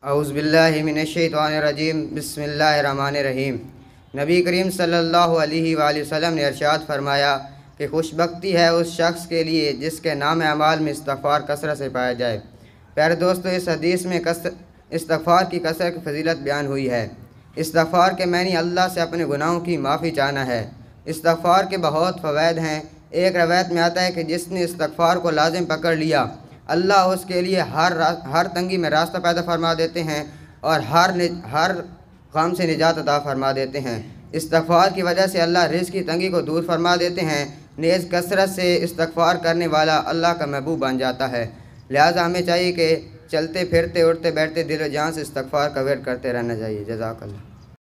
औज़ुबिल्लाहि मिनश्शैतानिर्रजीम बिस्मिल्लाहिर्रहमानिर्रहीम। नबी करीम सल्लल्लाहु अलैहि वसल्लम ने इरशाद फरमाया कि खुशबख्ती है उस शख्स के लिए जिसके नाम अमाल में इस्तिग़फ़ार कसरत से पाया जाए। प्यारे दोस्तों, इस हदीस में इस्तिग़फ़ार की कसरत की फजीलत बयान हुई है। इस्तिग़फ़ार के मानी अल्लाह से अपने गुनाहों की माफ़ी चाहना है। इस्तिग़फ़ार के बहुत फ़वाइद हैं। एक रवायत में आता है कि जिसने इस्तिग़फ़ार को लाज़िम पकड़ लिया, अल्लाह उसके लिए हर तंगी में रास्ता पैदा फरमा देते हैं और हर गम से निजात अता फरमा देते हैं। इस्तिग़फ़ार की वजह से अल्लाह रिज़्क़ की तंगी को दूर फरमा देते हैं। नेज़ कसरत से इस्तिग़फ़ार करने वाला अल्लाह का महबूब बन जाता है। लिहाजा हमें चाहिए कि चलते फिरते उठते बैठते दिल व जान से इस्तिग़फ़ार का वर्द करते रहना चाहिए। जज़ाकल्लाह।